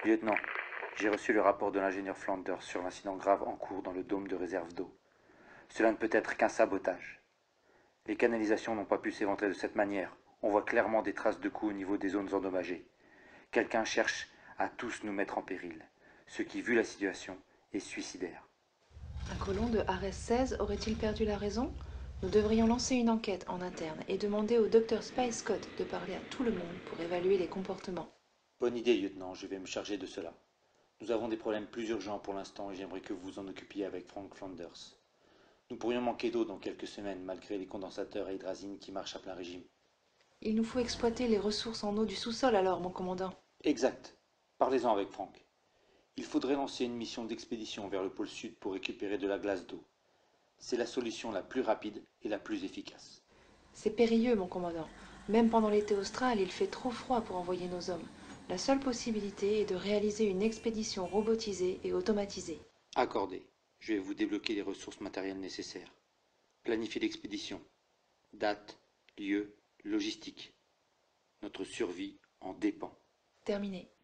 Lieutenant, j'ai reçu le rapport de l'ingénieur Flanders sur l'incident grave en cours dans le dôme de réserve d'eau. Cela ne peut être qu'un sabotage. Les canalisations n'ont pas pu s'éventrer de cette manière. On voit clairement des traces de coups au niveau des zones endommagées. Quelqu'un cherche à tous nous mettre en péril, ce qui, vu la situation, est suicidaire. Un colon de Ares 16 aurait-il perdu la raison? Nous devrions lancer une enquête en interne et demander au docteur Spice Scott de parler à tout le monde pour évaluer les comportements. Bonne idée, lieutenant, je vais me charger de cela. Nous avons des problèmes plus urgents pour l'instant et j'aimerais que vous vous en occupiez avec Frank Flanders. Nous pourrions manquer d'eau dans quelques semaines malgré les condensateurs à hydrazine qui marchent à plein régime. Il nous faut exploiter les ressources en eau du sous-sol alors, mon commandant. Exact. Parlez-en avec Frank. Il faudrait lancer une mission d'expédition vers le pôle sud pour récupérer de la glace d'eau. C'est la solution la plus rapide et la plus efficace. C'est périlleux, mon commandant. Même pendant l'été austral, il fait trop froid pour envoyer nos hommes. La seule possibilité est de réaliser une expédition robotisée et automatisée. Accordé. Je vais vous débloquer les ressources matérielles nécessaires. Planifier l'expédition. Date, lieu, logistique. Notre survie en dépend. Terminé.